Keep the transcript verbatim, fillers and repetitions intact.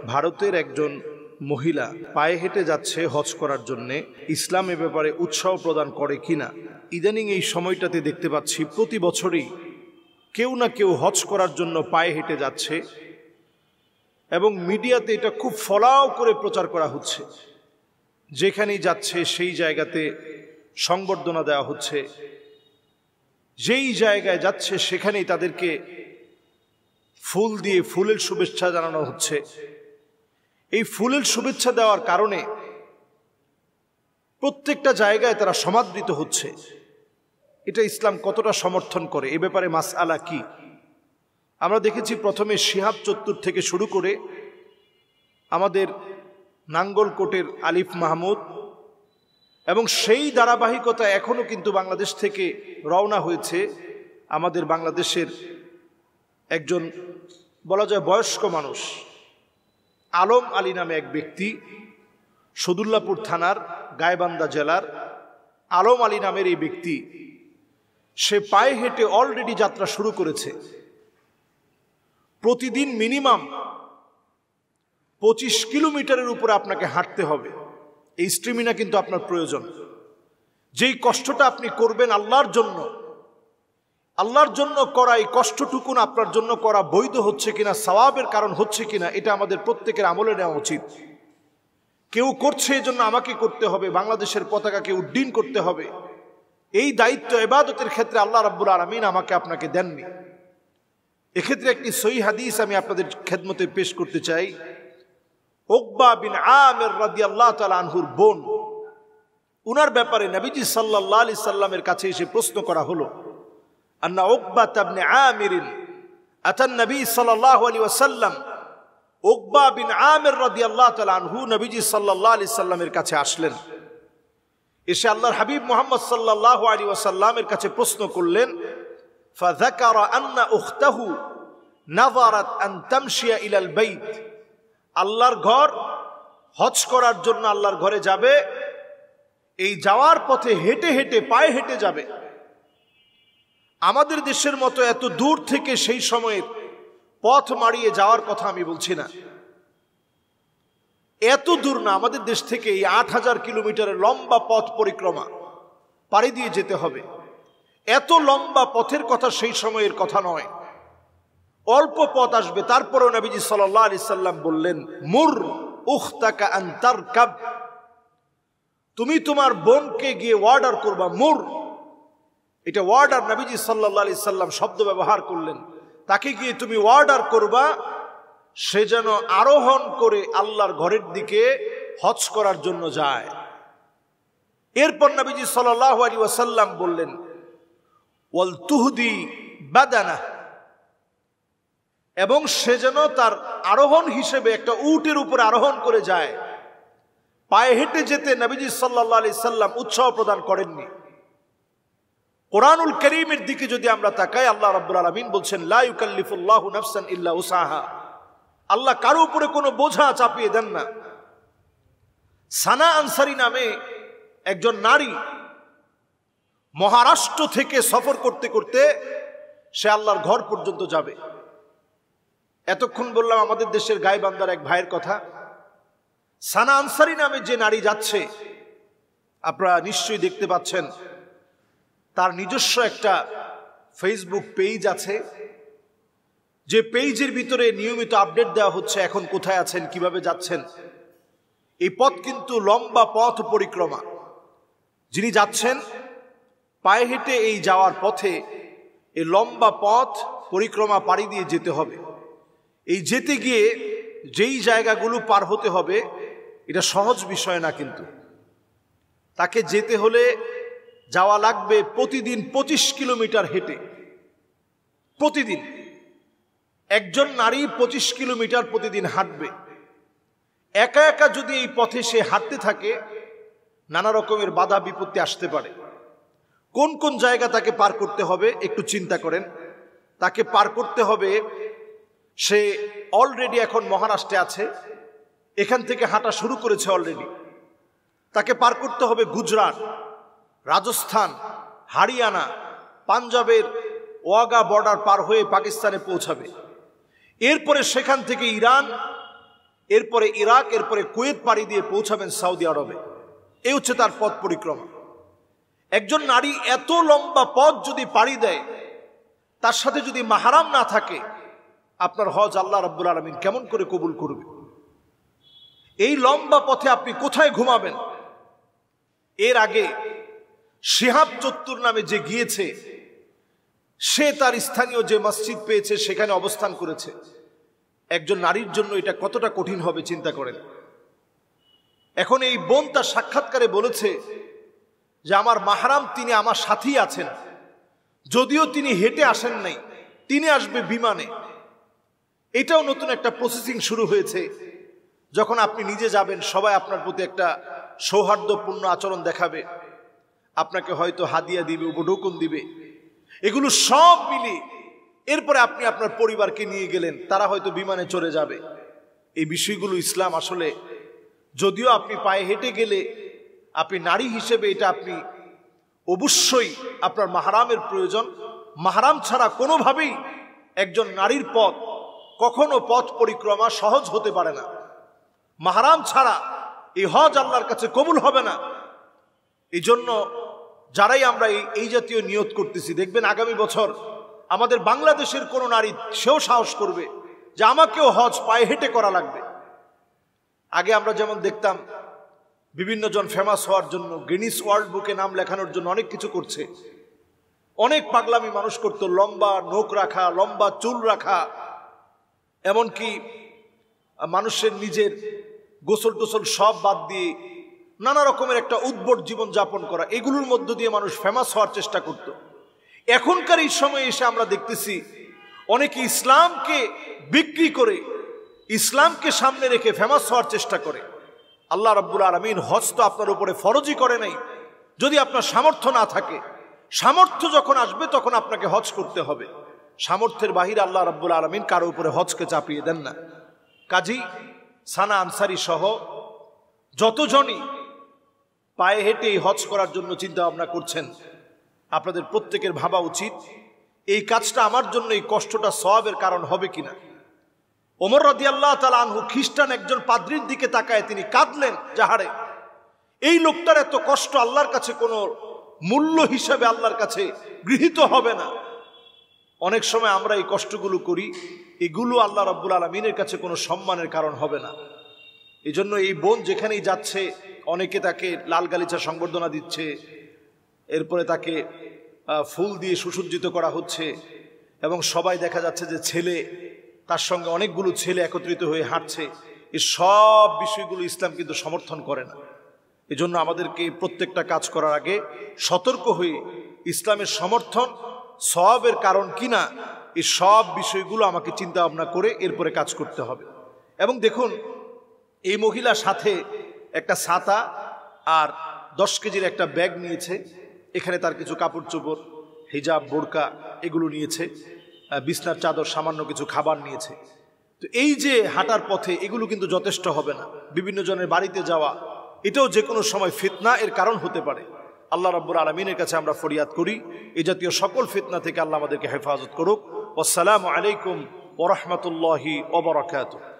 ভারতের একজন মহিলা পায়ে হেঁটে যাচ্ছে হজ করার জন্যে, ইসলাম এ ব্যাপারে উৎসাহ প্রদান করে কিনা। ইদানিং এই সময়টাতে দেখতে পাচ্ছি প্রতি বছরই কেউ না কেউ হজ করার জন্য পায়ে হেঁটে যাচ্ছে এবং মিডিয়াতে এটা খুব ফলাও করে প্রচার করা হচ্ছে। যেখানেই যাচ্ছে সেই জায়গাতে সংবর্ধনা দেওয়া হচ্ছে, যেই জায়গায় যাচ্ছে সেখানেই তাদেরকে ফুল দিয়ে ফুলের শুভেচ্ছা জানানো হচ্ছে। এই ফুলের শুভেচ্ছা দেওয়ার কারণে প্রত্যেকটা জায়গায় তারা সমাদৃত হচ্ছে। এটা ইসলাম কতটা সমর্থন করে, এ ব্যাপারে মাসআলা কি? আমরা দেখেছি প্রথমে শিহাব চত্বর থেকে শুরু করে আমাদের নাঙ্গলকোটের আলিফ মাহমুদ, এবং সেই ধারাবাহিকতা এখনো কিন্তু বাংলাদেশ থেকে রওনা হয়েছে। আমাদের বাংলাদেশের একজন বলা যায় বয়স্ক মানুষ, আলম আলী নামে এক ব্যক্তি, সদুল্লাপুর থানার গাইবান্ধা জেলার আলম আলী নামের এই ব্যক্তি, সে পায়ে হেঁটে অলরেডি যাত্রা শুরু করেছে। প্রতিদিন মিনিমাম পঁচিশ কিলোমিটারের উপরে আপনাকে হাঁটতে হবে। এই স্ট্রিমিনা কিন্তু আপনার প্রয়োজন। যেই কষ্টটা আপনি করবেন আল্লাহর জন্য, আল্লাহর জন্য করা এই কষ্টটুকুন আপনার জন্য করা বৈধ হচ্ছে কিনা, সওয়াবের কারণ হচ্ছে কিনা, এটা আমাদের প্রত্যেকের আমলে নেওয়া উচিত। কেউ করছে এজন্য আমাকে করতে হবে, বাংলাদেশের পতাকাকে উড্ডীন করতে হবে, এই দায়িত্ব ইবাদতের ক্ষেত্রে আল্লাহ রাব্বুল আলামিন আমাকে আপনাকে দেননি। এক্ষেত্রে একটি সহিহ হাদিস আমি আপনাদের খেদমতে পেশ করতে চাই। উকবা বিন আমির রাদিয়াল্লাহু তাআলা আনহুর বোন, উনার ব্যাপারে নবীজি সাল্লাল্লাহু আলাইহি সাল্লামের কাছে এসে প্রশ্ন করা হলো, আন্না উকবা ইবনে আমির আতান নবী সাল্লাল্লাহু আলাইহি ওয়াসাল্লাম। উকবা বিন আমির রাদিয়াল্লাহু তাআলা আনহু নবীজি সাল্লাল্লাহু আলাইহি সাল্লামের কাছে আসলেন। এসে আল্লাহর হাবিব মুহাম্মদ সাল্লাল্লাহু আলাইহি ওয়াসাল্লামের কাছে প্রশ্ন করলেন। ফাযাকারা আন্না উখতাহু নাযারাত আন তামশিয়া ইলাল বাইত। আল্লাহর ঘর হজ করার জন্য আল্লাহর ঘরে যাবে, এই যাওয়ার পথে হেঁটে হেঁটে পায়ে হেঁটে যাবে। আমাদের দেশের মতো এত দূর থেকে সেই সময়ের পথ মারিয়ে যাওয়ার কথা আমি বলছি না, এত দূর না। আমাদের দেশ থেকে এই আট হাজার কিলোমিটারের লম্বা পথ পরিক্রমা পাড়ি দিয়ে যেতে হবে। এত লম্বা পথের কথা সেই সময়ের কথা নয়, অল্প পথ আসবে। তারপরেও নবীজি সাল্লাল্লাহু আলাইহি সাল্লাম বললেন, মুর উখতাকা আন তারকাব। তুমি তোমার বোনকে গিয়ে অর্ডার করবা। মুর, এটা অর্ডার, নবীজি সাল্লাল্লাহু আলাইহি সাল্লাম শব্দ ব্যবহার করলেন। তাকে গিয়ে তুমি অর্ডার করবা সে যেন আরোহণ করে আল্লাহর ঘরের দিকে হজ করার জন্য যায়। এরপর নবীজি সাল্লাল্লাহু আলাইহি ওয়াসাল্লাম বললেন, ওয়াল তুহদি বাদানা, এবং সে যেন তার আরোহণ হিসেবে একটা উটের উপর আরোহণ করে যায়। পায়ে হেঁটে যেতে নবীজি সাল্লাল্লাহু আলাইহি সাল্লাম উৎসাহ প্রদান করেননি। কোরআনুল কারীমের দিকে যদি আমরা তাকাই, আল্লাহ রাব্বুল আলামিন বলছেন, লা ইউকাল্লিফুল্লাহু নাফসান ইল্লা উসাহা। আল্লাহ কারো উপরে কোনো বোঝা চাপিয়ে দেন না। সানা আনসারী নামে একজন নারী মহারাষ্ট্র থেকে সফর করতে করতে সে আল্লাহর ঘর পর্যন্ত যাবে। এতক্ষণ বললাম আমাদের দেশের গাইবান্ধার এক ভাইয়ের কথা। সানা আনসারী নামে যে নারী যাচ্ছে, আপনারা নিশ্চয়ই দেখতে পাচ্ছেন, তার নিজস্ব একটা ফেসবুক পেজ আছে, যে পেজের ভিতরে নিয়মিত আপডেট দেওয়া হচ্ছে এখন কোথায় আছেন, কিভাবে যাচ্ছেন। এই পথ কিন্তু লম্বা পথ পরিক্রমা। যিনি যাচ্ছেন পায়ে হেঁটে এই যাওয়ার পথে এই লম্বা পথ পরিক্রমা পাড়ি দিয়ে যেতে হবে। এই যেতে গিয়ে যেই জায়গাগুলো পার হতে হবে এটা সহজ বিষয় না, কিন্তু তাকে যেতে হলে যাওয়া লাগবে প্রতিদিন পঁচিশ কিলোমিটার হেঁটে। প্রতিদিন একজন নারী পঁচিশ কিলোমিটার প্রতিদিন হাঁটবে। একা একা যদি এই পথে সে হাঁটতে থাকে, নানা রকমের বাধা বিপত্তি আসতে পারে। কোন কোন জায়গা তাকে পার করতে হবে একটু চিন্তা করেন। তাকে পার করতে হবে, সে অলরেডি এখন মহারাষ্ট্রে আছে, এখান থেকে হাঁটা শুরু করেছে অলরেডি। তাকে পার করতে হবে গুজরাট, রাজস্থান, হরিয়ানা, পাঞ্জাবের ওয়াগা বর্ডার পার হয়ে পাকিস্তানে পৌঁছাবে। এরপরে সেখান থেকে ইরান, এরপরে ইরাক, এরপরে কুয়েত পাড়ি দিয়ে পৌঁছাবেন সৌদি আরবে। এই হচ্ছে তার পথ পরিক্রমা। একজন নারী এত লম্বা পথ যদি পাড়ি দেয়, তার সাথে যদি মাহরাম না থাকে, আপনার হজ আল্লাহ রাব্বুল আলামিন কেমন করে কবুল করবে? এই লম্বা পথে আপনি কোথায় ঘুমাবেন? এর আগে শিহাব চত্বর নামে যে গিয়েছে, সে তার স্থানীয় যে মসজিদ পেয়েছে সেখানে অবস্থান করেছে। একজন নারীর জন্য এটা কতটা কঠিন হবে চিন্তা করেন। এখন এই বোন তার সাক্ষাৎকারে বলেছে যে আমার মাহরাম তিনি আমার সাথেই আছেন, যদিও তিনি হেঁটে আসেন নাই, তিনি আসবে বিমানে। এটাও নতুন একটা প্রসেসিং শুরু হয়েছে। যখন আপনি নিজে যাবেন, সবাই আপনার প্রতি একটা সৌহার্দ্যপূর্ণ আচরণ দেখাবে, আপনাকে হয়তো হাদিয়া দিবে, উপঢৌকন দিবে, এগুলো সব মিলিয়ে এরপরে আপনি আপনার পরিবারকে নিয়ে গেলেন, তারা হয়তো বিমানে চড়ে যাবে। এই বিষয়গুলো ইসলাম আসলে, যদিও আপনি পায়ে হেঁটে গেলে আপনি নারী হিসেবে এটা আপনি অবশ্যই আপনার মাহরামের প্রয়োজন। মাহরাম ছাড়া কোনোভাবেই একজন নারীর পথ, কখনো পথ পরিক্রমা সহজ হতে পারে না। মাহরাম ছাড়া এই হজ আল্লাহর কাছে কবুল হবে না। এই জন্য যারাই আমরা এই জাতীয় নিয়ত করতেছি, দেখবেন আগামী বছর আমাদের বাংলাদেশের কোনো নারী সেও সাহস করবে যে আমাকেও হজ পায়ে হেঁটে করা লাগবে। আগে আমরা যেমন দেখতাম বিভিন্ন জন ফেমাস হওয়ার জন্য, গিনিস ওয়ার্ল্ড বুকে নাম লেখানোর জন্য অনেক কিছু করছে, অনেক পাগলামি মানুষ করতো, লম্বা নখ রাখা, লম্বা চুল রাখা, এমনকি মানুষের নিজের গোসল টোসল সব বাদ দিয়ে নানা রকমের একটা উদ্ভট জীবন যাপন করা, এগুলোর মধ্য দিয়ে মানুষ ফেমাস হওয়ার চেষ্টা করত। এখনকার এই সময়ে এসে আমরা দেখতেছি অনেকে ইসলামকে বিক্রি করে, ইসলামকে সামনে রেখে ফেমাস হওয়ার চেষ্টা করে। আল্লাহ রাব্বুল আলামিন হজ তো আপনার উপরে ফরজই করে নাই। যদি আপনার সামর্থ্য না থাকে, সামর্থ্য যখন আসবে তখন আপনাকে হজ করতে হবে। সামর্থ্যের বাহিরে আল্লাহ রাব্বুল আলামিন কারো উপরে হজকে চাপিয়ে দেন না। কাজী সানা আনসারী সহ যতজনই পায়ে হেঁটে হজ করার জন্য চিন্তা ভাবনা করছেন, আপনাদের প্রত্যেকের ভাবা উচিত এই কাজটা আমার জন্য এই কষ্টটা সওয়াবের কারণ হবে কিনা। ওমর রাদিয়াল্লাহু তাআলা আনহু খ্রিস্টান একজন পাদ্রীর দিকে তাকায় তিনি কাঁদলেন, যাহারে এই লোকটার এত কষ্ট আল্লাহর কাছে কোনো মূল্য হিসাবে আল্লাহর কাছে গৃহীত হবে না। অনেক সময় আমরা এই কষ্টগুলো করি, এগুলো আল্লাহ রাব্বুল আলামিনের কাছে কোনো সম্মানের কারণ হবে না। এই জন্য এই বোন যেখানেই যাচ্ছে, অনেকে তাকে লাল গালিচা সংবর্ধনা দিচ্ছে, এরপরে তাকে ফুল দিয়ে সুসজ্জিত করা হচ্ছে, এবং সবাই দেখা যাচ্ছে যে ছেলে, তার সঙ্গে অনেকগুলো ছেলে একত্রিত হয়ে হাঁটছে। এই সব বিষয়গুলো ইসলাম কিন্তু সমর্থন করে না। এই জন্য আমাদেরকে প্রত্যেকটা কাজ করার আগে সতর্ক হয়ে ইসলামের সমর্থন সওয়াবের কারণ কিনা এই সব বিষয়গুলো আমাকে চিন্তা ভাবনা করে এরপরে কাজ করতে হবে। এবং দেখুন, এই মহিলার সাথে একটা ছাতা আর দশ কেজির একটা ব্যাগ নিয়েছে। এখানে তার কিছু কাপড় চোপড়, হিজাব, বোরকা এগুলো নিয়েছে, বিছনার চাদর, সামান্য কিছু খাবার নিয়েছে। তো এই যে হাঁটার পথে এগুলো কিন্তু যথেষ্ট হবে না। বিভিন্ন জনের বাড়িতে যাওয়া, এটাও যে কোনো সময় ফিতনা এর কারণ হতে পারে। আল্লাহ রাব্বুল আলামিনের কাছে আমরা ফরিয়াদ করি এই জাতীয় সকল ফিতনা থেকে আল্লাহ আমাদেরকে হেফাজত করুক। আসসালামু আলাইকুম ওয়া রাহমাতুল্লাহি ওয়া বারাকাতুহু।